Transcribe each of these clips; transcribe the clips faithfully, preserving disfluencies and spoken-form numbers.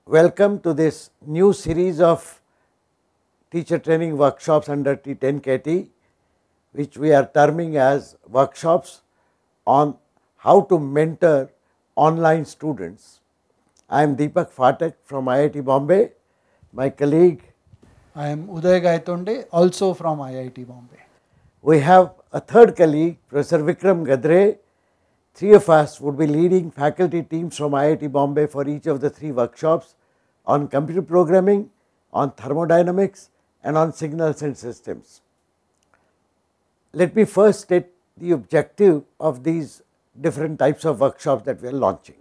Welcome to this new series of teacher training workshops under T ten K T, which we are terming as workshops on how to mentor online students. I am Deepak Phatak from I I T Bombay. My colleague, I am Uday Gaitonde, also from I I T Bombay. We have a third colleague, Professor Vikram Gadre. Three of us would be leading faculty teams from I I T Bombay for each of the three workshops on computer programming, on thermodynamics, and on signals and systems. Let me first state the objective of these different types of workshops that we are launching.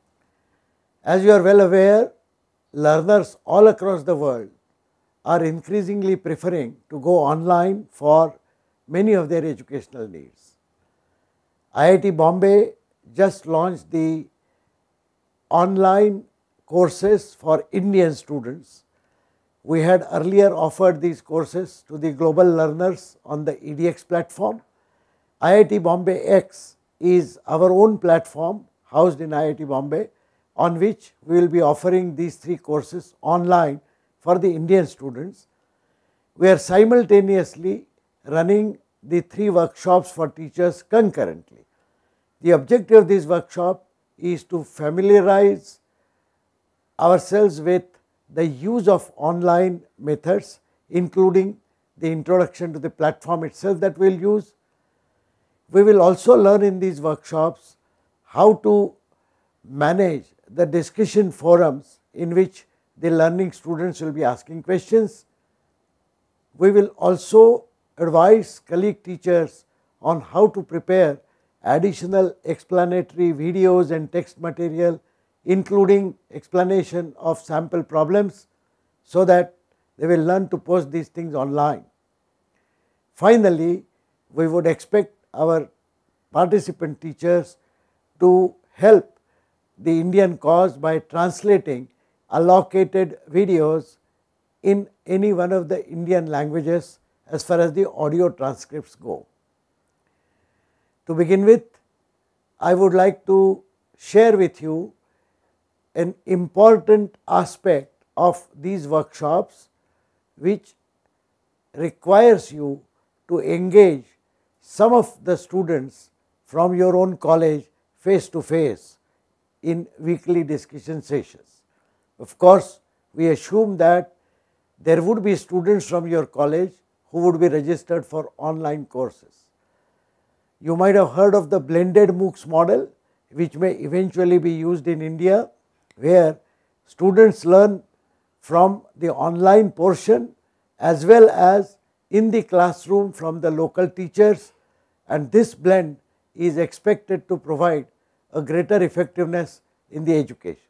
As you are well aware, learners all across the world are increasingly preferring to go online for many of their educational needs. I I T Bombay just launched the online courses for Indian students. We had earlier offered these courses to the global learners on the E D X platform. I I T Bombay X is our own platform housed in I I T Bombay, on which we will be offering these three courses online for the Indian students. We are simultaneously running the three workshops for teachers concurrently. The objective of this workshop is to familiarize ourselves with the use of online methods, including the introduction to the platform itself that we will use. We will also learn in these workshops how to manage the discussion forums in which the learning students will be asking questions. We will also advise colleague teachers on how to prepare additional explanatory videos and text material, including explanation of sample problems, so that they will learn to post these things online. Finally, we would expect our participant teachers to help the Indian cause by translating allocated videos in any one of the Indian languages as far as the audio transcripts go. To begin with, I would like to share with you an important aspect of these workshops, which requires you to engage some of the students from your own college face to face in weekly discussion sessions. Of course, we assume that there would be students from your college who would be registered for online courses. You might have heard of the blended MOOCs model, which may eventually be used in India, where students learn from the online portion as well as in the classroom from the local teachers, and this blend is expected to provide a greater effectiveness in the education.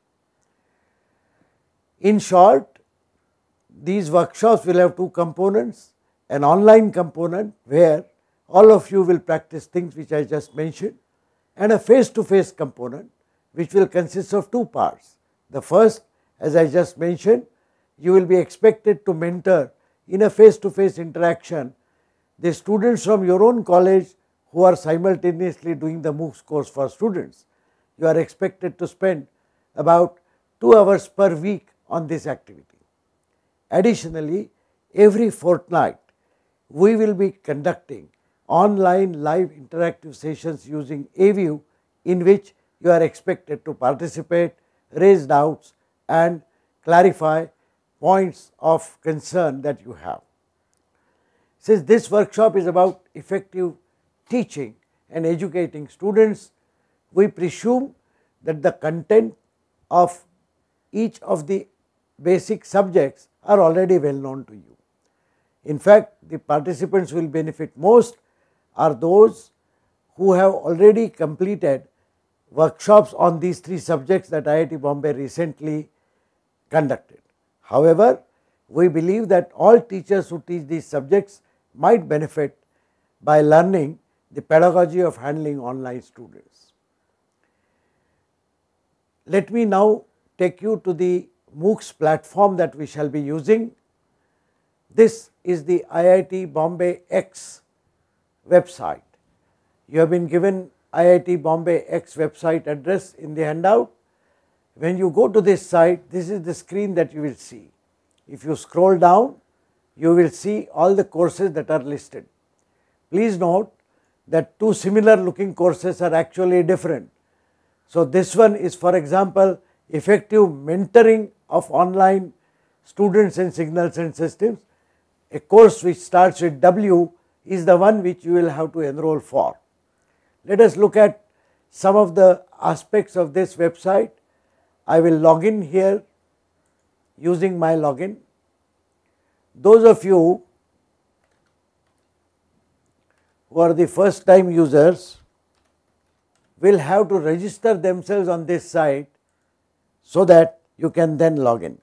In short, these workshops will have two components: an online component where all of you will practice things which I just mentioned, and a face to face component which will consist of two parts. The first, as I just mentioned, you will be expected to mentor in a face to face interaction the students from your own college who are simultaneously doing the MOOCs course for students. You are expected to spend about two hours per week on this activity. Additionally, every fortnight we will be conducting online live interactive sessions using A VIEW, in which you are expected to participate, raise doubts, and clarify points of concern that you have. Since this workshop is about effective teaching and educating students, we presume that the content of each of the basic subjects are already well known to you. In fact, the participants will benefit most are those who have already completed workshops on these three subjects that I I T Bombay recently conducted. However, we believe that all teachers who teach these subjects might benefit by learning the pedagogy of handling online students. Let me now take you to the MOOCs platform that we shall be using. This is the I I T Bombay X website. You have been given I I T Bombay X website address in the handout. When you go to this site, this is the screen that you will see. If you scroll down, you will see all the courses that are listed. Please note that two similar looking courses are actually different. So, this one is, for example, effective mentoring of online students in signals and systems. A course which starts with W is the one which you will have to enroll for. Let us look at some of the aspects of this website. I will log in here using my login. Those of you who are the first time users will have to register themselves on this site so that you can then log in.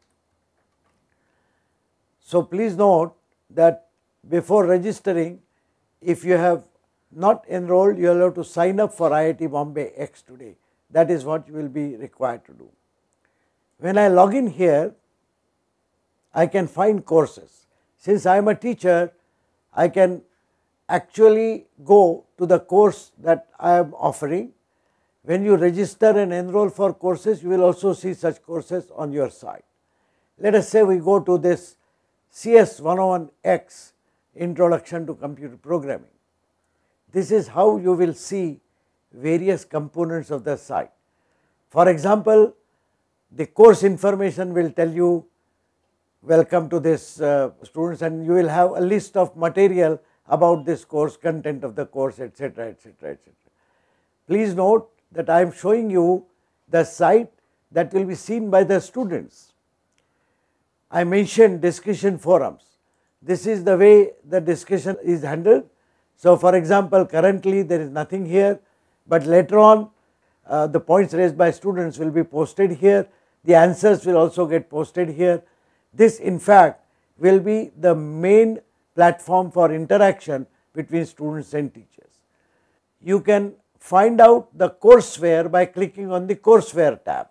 So, please note that before registering, if you have not enrolled, you will have to sign up for I I T Bombay X today. That is what you will be required to do. When I log in here, I can find courses. Since I am a teacher, I can actually go to the course that I am offering. When you register and enroll for courses, you will also see such courses on your site. Let us say we go to this C S one oh one X Introduction to Computer Programming. This is how you will see various components of the site. For example, the course information will tell you welcome to this uh, students, and you will have a list of material about this course, content of the course, etc, etc, et cetera. Please note that I am showing you the site that will be seen by the students. I mentioned discussion forums. This is the way the discussion is handled. So, for example, currently there is nothing here, but later on uh, the points raised by students will be posted here. The answers will also get posted here. This in fact will be the main platform for interaction between students and teachers. You can find out the courseware by clicking on the courseware tab.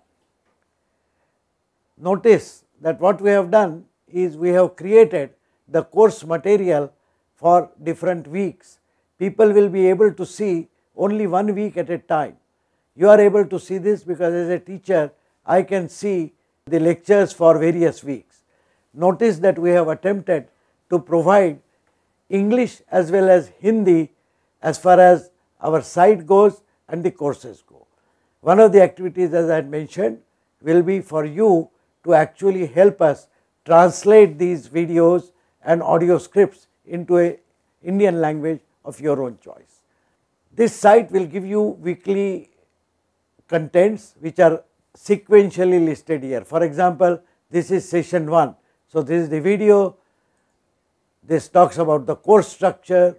Notice that what we have done is we have created the course material for different weeks. People will be able to see only one week at a time. You are able to see this because as a teacher I can see the lectures for various weeks. Notice that we have attempted to provide English as well as Hindi as far as our site goes and the courses go. One of the activities, as I had mentioned, will be for you to actually help us translate these videos and audio scripts into a Indian language of your own choice. This site will give you weekly contents which are sequentially listed here. For example, this is session one. So, this is the video, this talks about the course structure.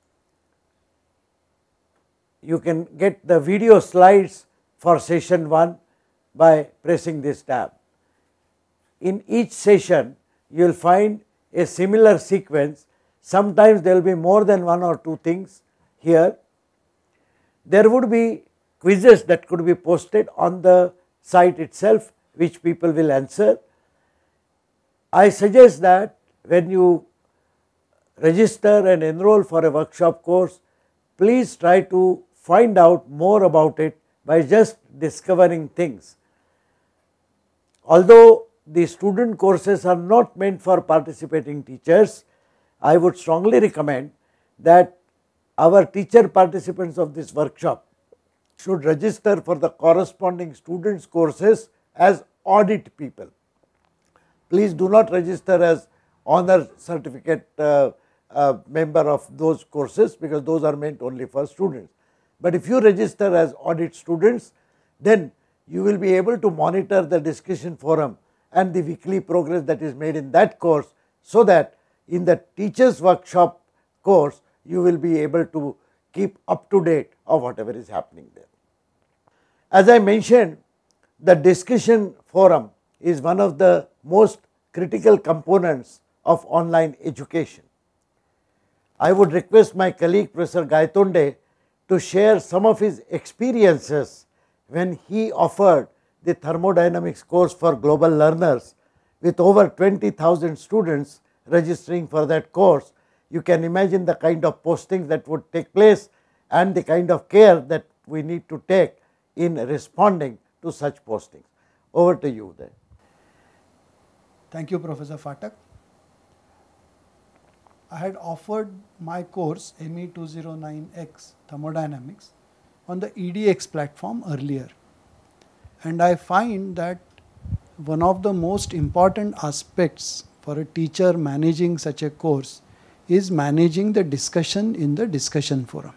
You can get the video slides for session one by pressing this tab. In each session, you will find a similar sequence. Sometimes there will be more than one or two things here. There would be quizzes that could be posted on the site itself, which people will answer. I suggest that when you register and enroll for a workshop course, please try to find out more about it by just discovering things. Although the student courses are not meant for participating teachers, I would strongly recommend that our teacher participants of this workshop should register for the corresponding students courses as audit people. Please do not register as honor certificate uh, uh, member of those courses, because those are meant only for students. But if you register as audit students, then you will be able to monitor the discussion forum and the weekly progress that is made in that course, so that in the teachers workshop course you will be able to keep up to date of whatever is happening there. As I mentioned, the discussion forum is one of the most critical components of online education. I would request my colleague Professor Gaitonde to share some of his experiences when he offered the thermodynamics course for global learners with over twenty thousand students registering for that course. You can imagine the kind of postings that would take place and the kind of care that we need to take in responding to such postings. Over to you then. Thank you, Professor Phatak. I had offered my course M E two oh nine X Thermodynamics on the E D X platform earlier, and I find that one of the most important aspects for a teacher managing such a course is managing the discussion in the discussion forum.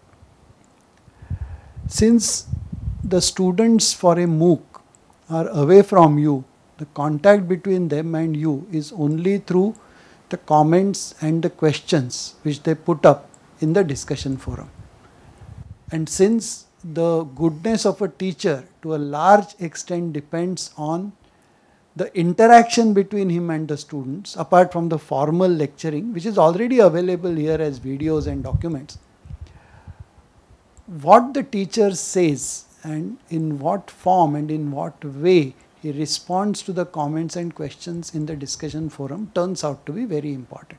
Since the students for a MOOC are away from you, the contact between them and you is only through the comments and the questions which they put up in the discussion forum. And since the goodness of a teacher to a large extent depends on the interaction between him and the students, apart from the formal lecturing, which is already available here as videos and documents, what the teacher says and in what form and in what way he responds to the comments and questions in the discussion forum turns out to be very important.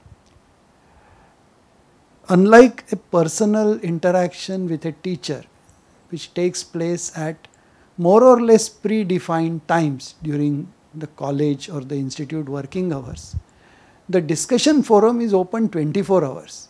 Unlike a personal interaction with a teacher, which takes place at more or less predefined times during the college or the institute working hours, the discussion forum is open twenty-four hours.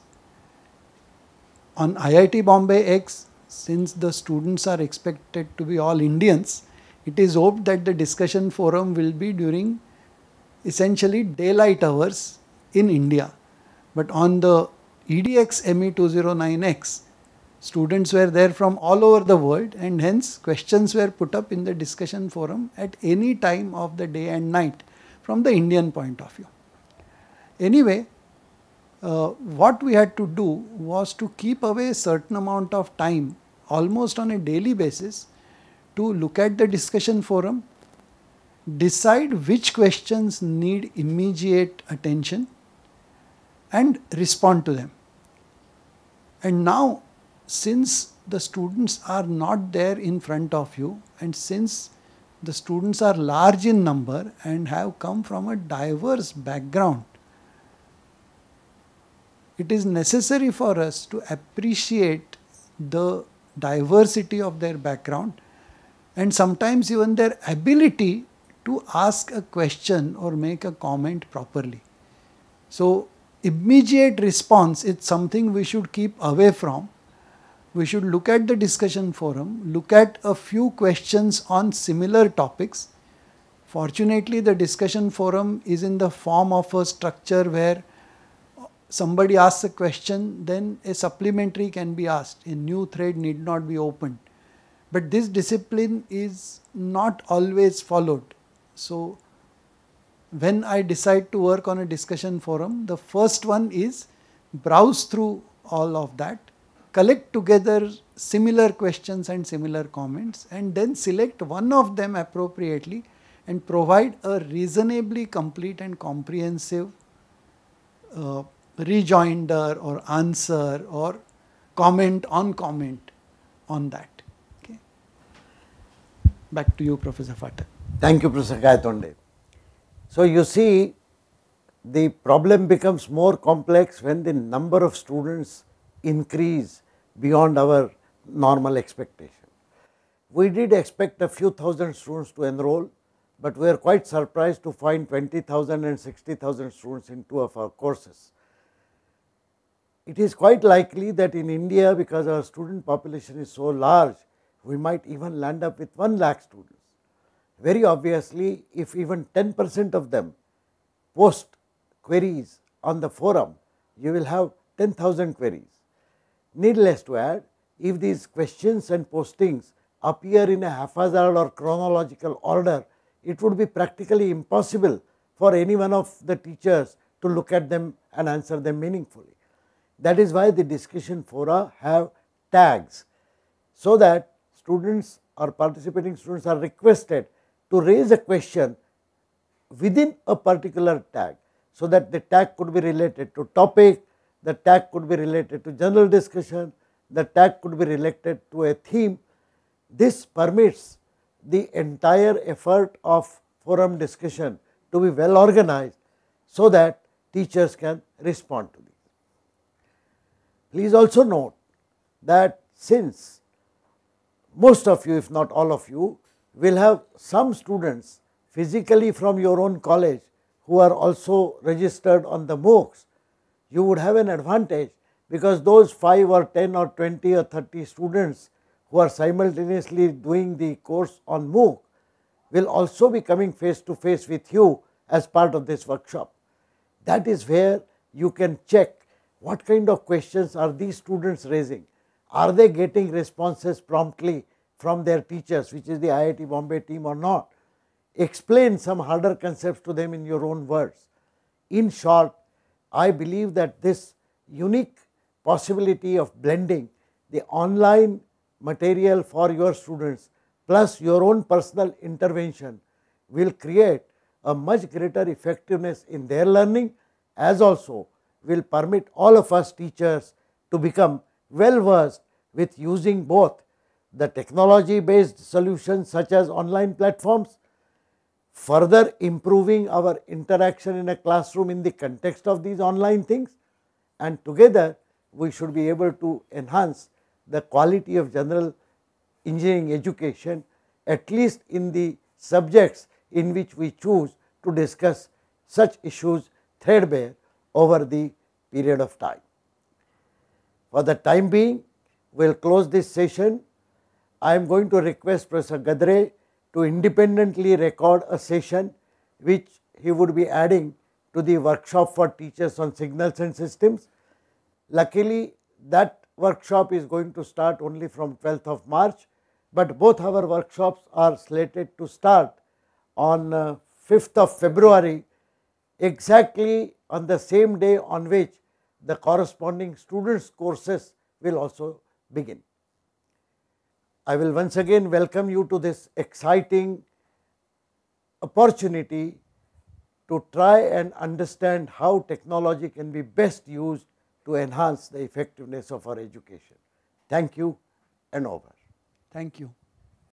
On I I T Bombay X, since the students are expected to be all Indians, it is hoped that the discussion forum will be during essentially daylight hours in India. But on the E D X M E two oh nine X, students were there from all over the world, and hence questions were put up in the discussion forum at any time of the day and night from the Indian point of view. Anyway, uh, what we had to do was to keep away a certain amount of time, almost on a daily basis, to look at the discussion forum, decide which questions need immediate attention and respond to them. And now, since the students are not there in front of you, and since the students are large in number and have come from a diverse background, it is necessary for us to appreciate the diversity of their background and sometimes even their ability to ask a question or make a comment properly. So, immediate response is something we should keep away from. We should look at the discussion forum, look at a few questions on similar topics. Fortunately, the discussion forum is in the form of a structure where somebody asks a question, then a supplementary can be asked. A new thread need not be opened. But this discipline is not always followed. So, when I decide to work on a discussion forum, the first one is browse through all of that, collect together similar questions and similar comments, and then select one of them appropriately and provide a reasonably complete and comprehensive uh, rejoinder or answer or comment on comment on that. Okay. Back to you, Professor Phatak. Thank you, Professor Gaitonde. So, you see, the problem becomes more complex when the number of students increase beyond our normal expectation. We did expect a few thousand students to enroll, but we are quite surprised to find twenty thousand and sixty thousand students in two of our courses. It is quite likely that in India, because our student population is so large, we might even land up with one lakh students. Very obviously, if even ten percent of them post queries on the forum, you will have ten thousand queries. Needless to add, if these questions and postings appear in a haphazard or chronological order, it would be practically impossible for any one of the teachers to look at them and answer them meaningfully. That is why the discussion fora have tags, so that students or participating students are requested to raise a question within a particular tag, so that the tag could be related to topic, the tag could be related to general discussion, the tag could be related to a theme. This permits the entire effort of forum discussion to be well organized, so that teachers can respond to these. Please also note that since most of you, if not all of you, will have some students physically from your own college who are also registered on the MOOCs. You would have an advantage, because those five or ten or twenty or thirty students who are simultaneously doing the course on MOOC will also be coming face to face with you as part of this workshop. That is where you can check what kind of questions are these students raising. Are they getting responses promptly from their teachers, which is the I I T Bombay team, or not? Explain some harder concepts to them in your own words. In short, I believe that this unique possibility of blending the online material for your students plus your own personal intervention will create a much greater effectiveness in their learning, as also will permit all of us teachers to become well versed with using both the technology based solutions such as online platforms, further improving our interaction in a classroom in the context of these online things, and together we should be able to enhance the quality of general engineering education, at least in the subjects in which we choose to discuss such issues threadbare over the period of time. For the time being, we will close this session. I am going to request Professor Gadre to independently record a session which he would be adding to the workshop for teachers on signals and systems. Luckily, that workshop is going to start only from twelfth of March, but both our workshops are slated to start on uh, fifth of February, exactly on the same day on which the corresponding students' courses will also begin. I will once again welcome you to this exciting opportunity to try and understand how technology can be best used to enhance the effectiveness of our education. Thank you, and over. Thank you.